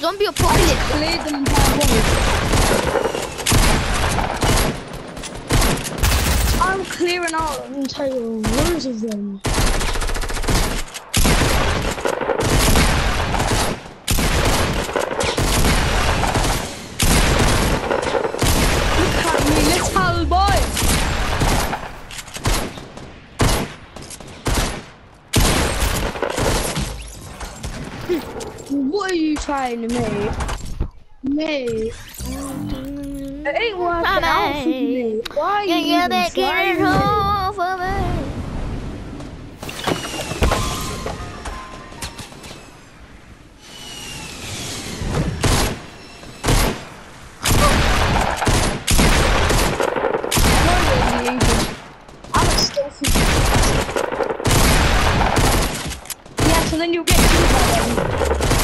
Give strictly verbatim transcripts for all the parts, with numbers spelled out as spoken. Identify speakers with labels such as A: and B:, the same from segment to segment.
A: zombie apocalypse.
B: Cleared them entire world. I'm clearing out entire rows of them. Look at me, little boy. What are you trying to make? Mate. It ain't working out for me. Why are you
A: Yeah,
B: even
A: yeah,
B: trying
A: it
B: it?
A: home for me.
B: I'm a stealthy. Yeah, so then you'll get two by then.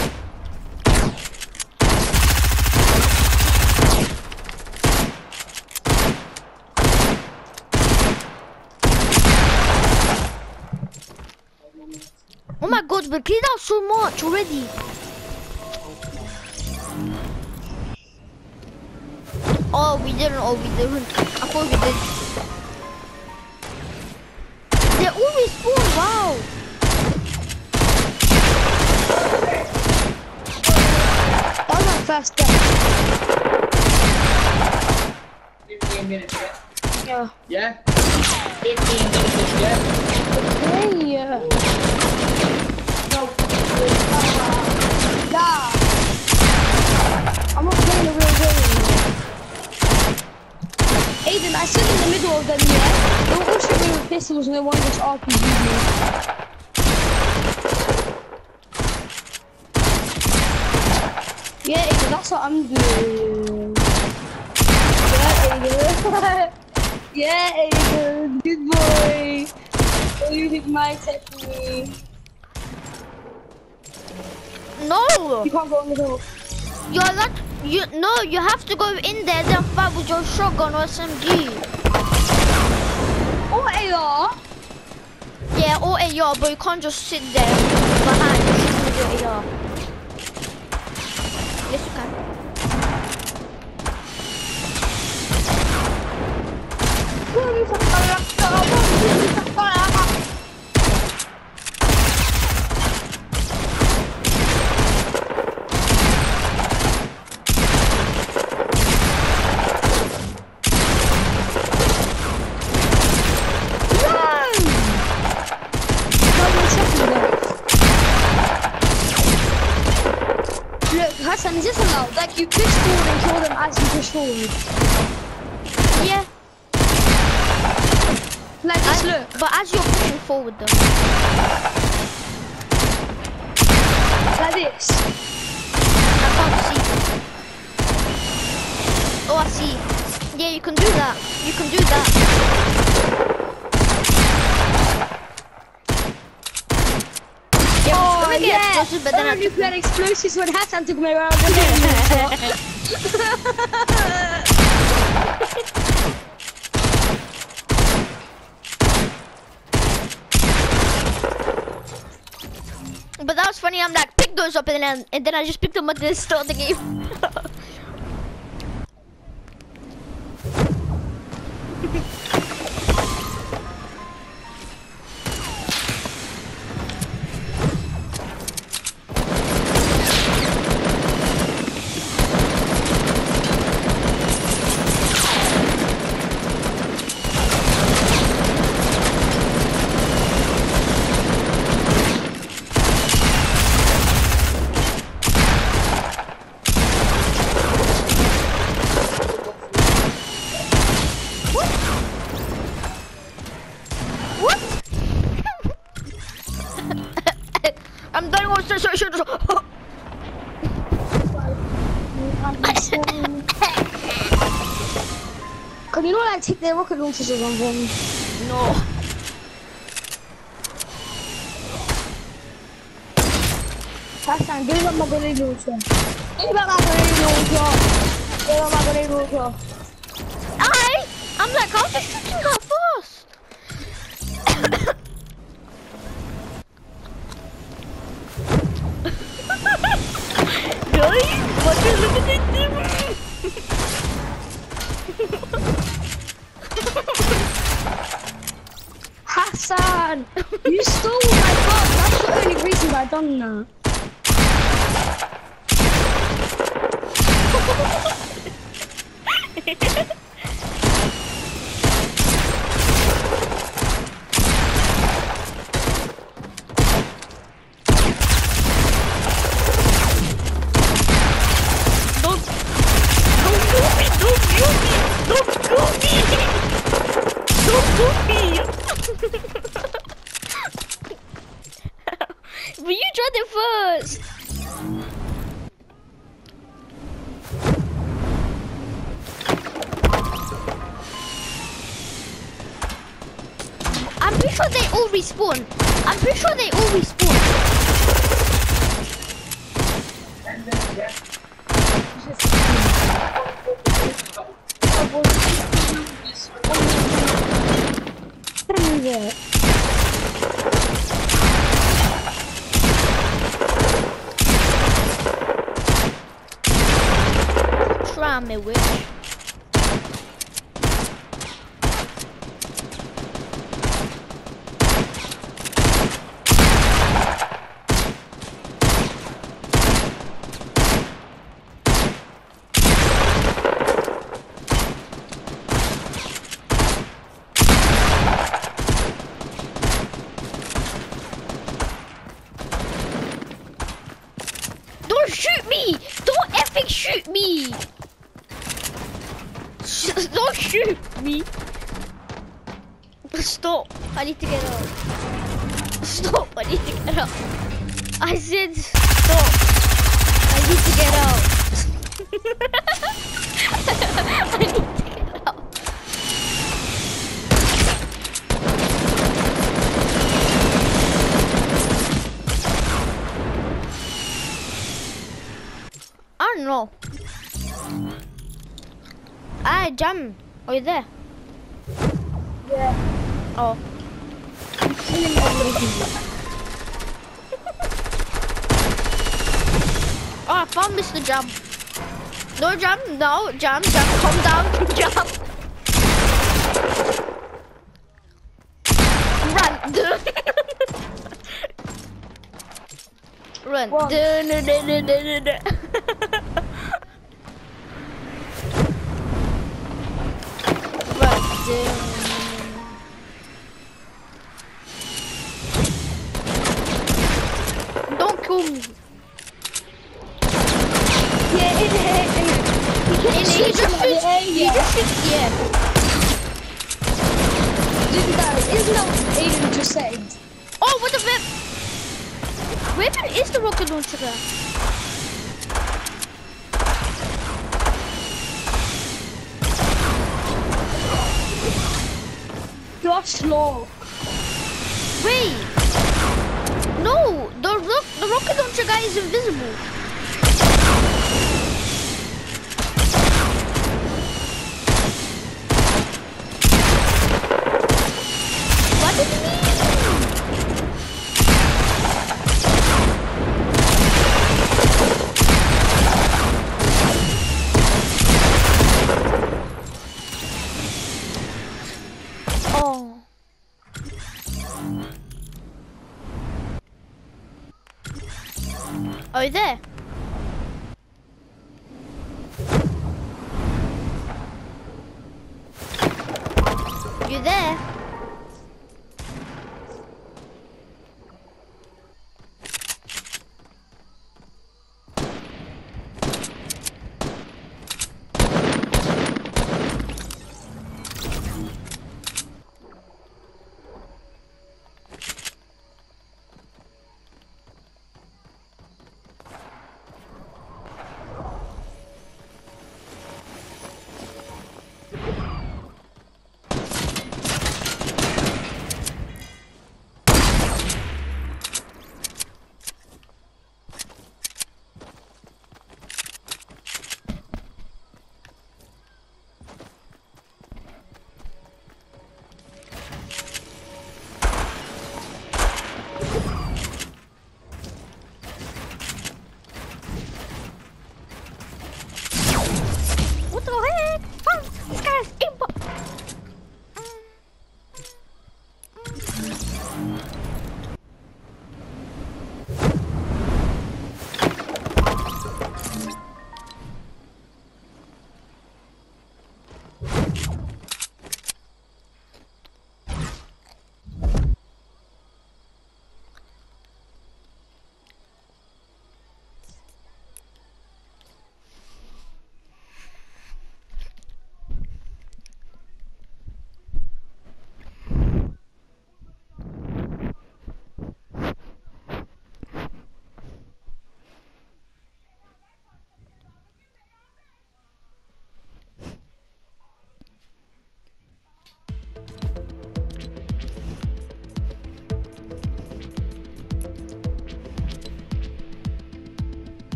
A: Oh my god, we cleared out so much already. Oh, we didn't. Oh, we didn't. I thought we did. They always spawn. Wow.
B: That was my first death.
C: fifteen minutes, yeah?
B: Yeah.
C: Yeah? fifteen minutes, yeah?
B: Hey, yeah. Nah. I'm not playing a real game. Aiden, I sit in the middle of them, yeah? They were all shooting with pistols and they wanted us R P G me. Yeah, Aiden, that's what I'm doing. Yeah, Aiden. Yeah, Aiden. Good boy. You're using my technique.
A: No.
B: You can't go on the hill.
A: You're not. You no. You have to go in there then fight with your shotgun or S M G.
B: Or A R.
A: Yeah, or A R, but you can't just sit there behind shooting with your A R. Yes, you can.
B: Look, Hassan, is this allowed? Like, you push forward and kill them as you push forward.
A: Yeah.
B: Like this,
A: As,
B: look.
A: but as you're pushing forward though.
B: Like this.
A: I can't see. Oh, I see. Yeah, you can do that. You can do that. Yeah,
B: Oh,
A: let me get
B: yeah.
A: explosives, but then I
B: Only you
A: took
B: get explosives when Hassan took me around the game.
A: But that was funny. I'm like, pick those up, and then and then I just picked them up and start the game. I'm done with this.
B: Can you not like take their rocket launchers or something?
A: No.
B: Hassan, give up my grenade launcher. Give up my grenade launcher. Give up my grenade launcher.
A: I, I'm like, how's this shooting that fast? Really?
B: Hassan, you stole my gun. That's the only reason I done that.
A: But you tried it first. I'm pretty sure they all respawn. I'm pretty sure they all respawn. Try me, witch. Don't shoot me! Don't effing shoot me! Don't shoot me! Stop! I need to get out. Stop! I need to get out. I said stop! I need to get out. I need to get out. I don't know. Ah, Jam, are you there?
B: Yeah.
A: Oh.
B: I'm killing everything.
A: Oh, I found Mister Jam. No, Jam, no, Jam, Jam, calm down, Jam. Run. Run.
B: Run.
A: Dun, dun, dun, dun, dun, dun. Run. Dun. Don't kill me.
B: Yeah, in here, in here.
A: In here, you just shoot.
B: Yeah,
A: You
B: yeah.
A: just shoot. Yeah.
B: Dude, guys, isn't that what Aiden just said?
A: Oh, what the flip? Where is the rocket launcher there?
B: You are slow.
A: Wait. No, the rock, the rocket launcher guy is invisible. What did you mean? Oh. Are you there? You there?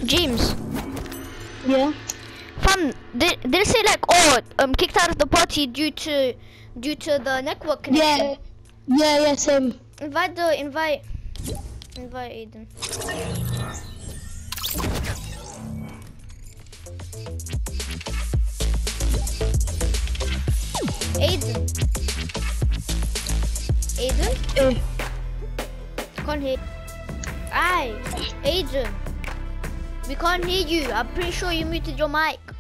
A: James.
B: Yeah.
A: Fam, they they say like, oh, um, kicked out of the party due to due to the network connection.
B: Yeah. Yeah, yeah, same.
A: Invite the invite invite Aiden. Aiden. Aiden?
B: Eh.
A: Can't hear. Aye, Aiden. We can't hear you. I'm pretty sure you muted your mic.